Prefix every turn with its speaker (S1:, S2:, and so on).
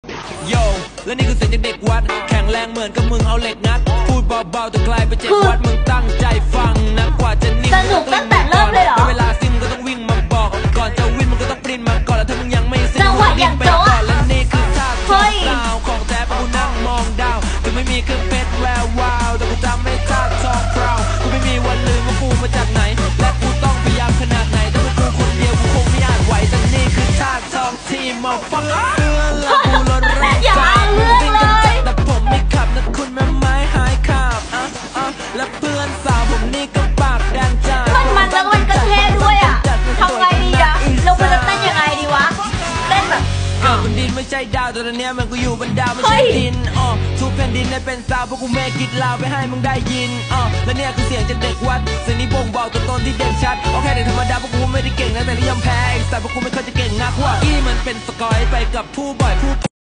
S1: โยและนี่คือเสียงจากเด็กวัดแข็งแรงเหมือนกับมึงเอาเหล็กงัดพูดเบาๆแต่กลายเป็นเจ็บวัดมึงตั้งใจฟังนะกว่าจะนิ่ง
S2: สนุกตั้งแต่เริ่มเลยเหรอ
S1: เวลาซิมก็ต้องวิ่งมาบอกก่อนจะวิ่งมันก็ต้องปริ้นมาก่อนแล้วถ้ามึงยังไม่ซิม
S2: จังหวะอย่างโจ๊ะ
S1: และนี่คือท่าทางดาวของแท้กูนั่งมองดาวถึงไม่มีเครื่องเพชรแวววาวแต่กูจำไม่ท่าทองพราวกูไม่มีวันลืมว่ากูมาจากไหนและกูต้องพยายามขนาดไหนถ้าเป็นกูคนเดียวกูคงไม่อาจไหวแต่นี่คือท่าทองที่มาฟังเพื่อนและกูรถแรง
S2: อย่าเอาเรื่องเลย
S1: แต่ผมไม่ขับนะคุณแม่ไม้หายขาบและเพื่อนสาวผมนี่ก็ปากแดงจ้า
S2: มันแล้วมันก็เท่ด้วยอ่ะทำไงดีอ่ะเราควรจะเต้นยังไงดีวะเต้นแบบ
S1: เกิดบนดินไม่ใช่ดาวแต่ตอนนี้มันกูอยู่บนดาวไม่ใช่ดินทุกแผ่นดินได้เป็นสาวเพราะกูแม่คิดลาวไปให้มึงได้ยินและเนี่ยคือเสียงจากเด็กวัดเสียงนี้บ่งบอกตัวตนที่เด่นชัดโอเคเด็กธรรมดาเพราะกูไม่ได้เก่งนะแต่ที่ยอมแพ้แต่เพราะกูไม่เคยจะเก่งนักว่าอีมันเป็นสกอยไปกับผู้บ่อยผู้